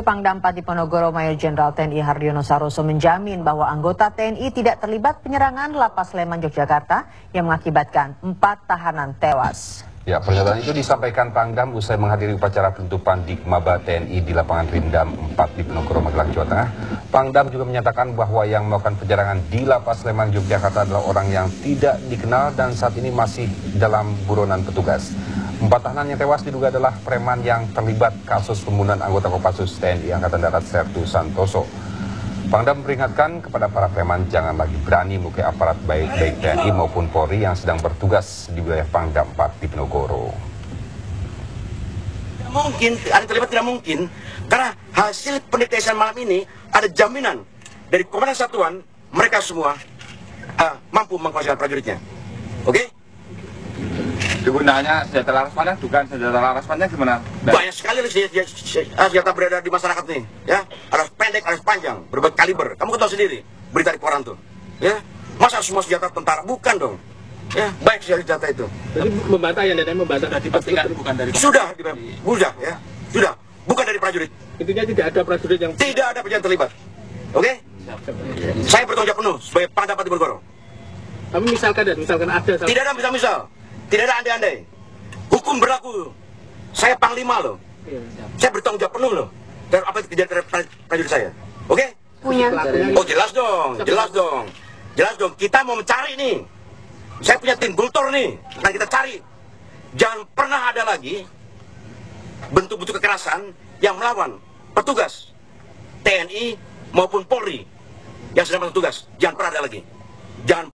Pangdam 4 Diponegoro Mayor Jenderal TNI Hardiono Saroso menjamin bahwa anggota TNI tidak terlibat penyerangan Lapas Sleman Yogyakarta yang mengakibatkan 4 tahanan tewas. Ya, pernyataan itu disampaikan Pangdam usai menghadiri upacara penutupan di Maba TNI di lapangan Rindam 4 Diponegoro Magelang, Jawa Tengah. Pangdam juga menyatakan bahwa yang melakukan penyerangan di Lapas Sleman Yogyakarta adalah orang yang tidak dikenal dan saat ini masih dalam buronan petugas. 4 tahanan yang tewas diduga adalah preman yang terlibat kasus pembunuhan anggota Kopassus TNI Angkatan Darat Sertu Santoso. Pangdam memperingatkan kepada para preman jangan lagi berani melukai aparat baik TNI maupun Polri yang sedang bertugas di wilayah Pangdam 4 Diponegoro. Tidak mungkin, ada terlibat tidak mungkin, karena hasil pendetesan malam ini ada jaminan dari Komandan Satuan, mereka semua mampu mengkonsentrasi prajuritnya. Oke? Kegunaannya senjata laras panjang, dugaan senjata laras panjang gimana? Banyak sekali senjata beredar di masyarakat nih, ya. Ada pendek, ada panjang, berbagai kaliber. Kamu ketahui sendiri berita di koran tuh, ya. Masa semua senjata tentara? Bukan dong, ya. Baik senjata itu. Jadi membantah yang dan membantah tadi pastikan bukan dari sudah, ya, sudah, bukan dari prajurit. Intinya tidak ada prajurit yang tidak ada yang terlibat. Oke? Saya bertanggung jawab penuh sebagai Pangdam 4 Diponegoro. Tapi misalkan ada tidak ada misal-misal. Tidak ada andai-andai. Hukum berlaku. Saya panglima loh. Saya bertanggung jawab penuh loh. Dan apa yang terjadi terhadap prajurit saya. Oke? Punya. Oh jelas dong, jelas dong. Jelas dong, kita mau mencari nih. Saya punya tim Gultor nih. Akan kita cari. Jangan pernah ada lagi bentuk-bentuk kekerasan yang melawan petugas TNI maupun Polri yang sedang bertugas. Jangan pernah ada lagi. Jangan